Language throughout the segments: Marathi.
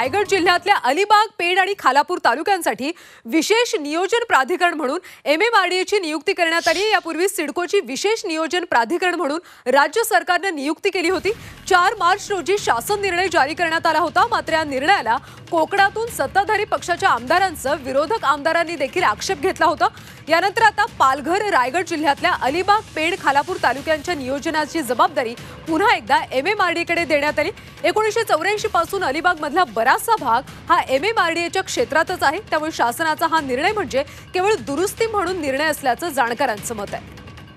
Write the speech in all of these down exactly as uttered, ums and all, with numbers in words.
रायगड जिल्ह्यातल्या अलिबाग, पेण आणि खालापूर तालुक्यांसाठी विशेष नियोजन प्राधिकरण म्हणून एमएमआरडीएची नियुक्ती करण्यात आली। यापूर्वी सिडकोची विशेष नियोजन प्राधिकरण म्हणून राज्य सरकारने नियुक्ती केली होती। चार मार्च रोजी शासन निर्णय जारी करण्यात आला होता। मात्र या निर्णयाला कोकणातून सत्ताधारी पक्षाच्या आमदारांसह विरोधक आमदारांनी देखील आक्षेप घेतला होता। यानंतर आता पालघर, रायगड जिल्ह्यातल्या अलिबाग, पेण, खालापूर तालुक्यांच्या नियोजनाची जबाबदारी पुन्हा एकदा एमएमआरडीएकडे देण्यात आली। एकोणीसशे चौऱ्याऐंशी पासून अलिबाग मधला बराचसा भाग हा एमएमआरडीएच्या क्षेत्रातच आहे। त्यामुळे शासनाचा हा निर्णय म्हणजे केवळ दुरुस्ती म्हणून निर्णय असल्याचं जाणकारांचं मत आहे।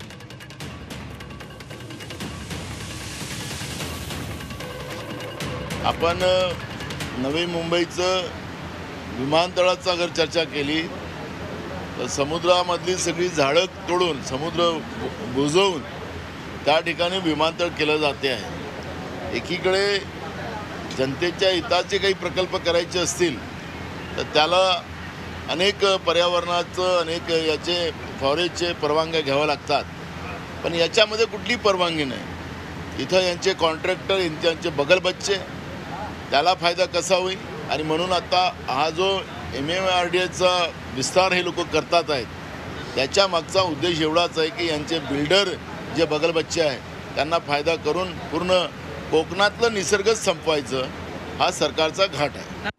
आपण नवी मुंबईचं विमानतळाचा अगर चर्चा केली तर समुद्रामधली सगळी झाडं तोडून समुद्र बुजवून त्या ठिकाणी विमानतळ केलं जाते आहे। एकीकडे जनतेच्या हिताचे काही प्रकल्प करायचे असतील तर त्याला अनेक पर्यावरणाचं अनेक याचे फॉरेस्टचे परवानग्या घ्याव्या लागतात, पण याच्यामध्ये कुठली परवानगी नाही। इथं यांचे कॉन्ट्रॅक्टर यांचे बगलबच्चे त्याला फायदा कसा होईल आणि म्हणून आता हा जो एम एम आर डी एचा विस्तार हे लोक करतात आहेत त्याच्या मागचा उद्देश एवढाच आहे की यांचे बिल्डर जे बगलबच्चे आहे त्यांना फायदा करून पूर्ण कोकणातलं निसर्गच संपवायचं हा सरकारचा घाट आहे।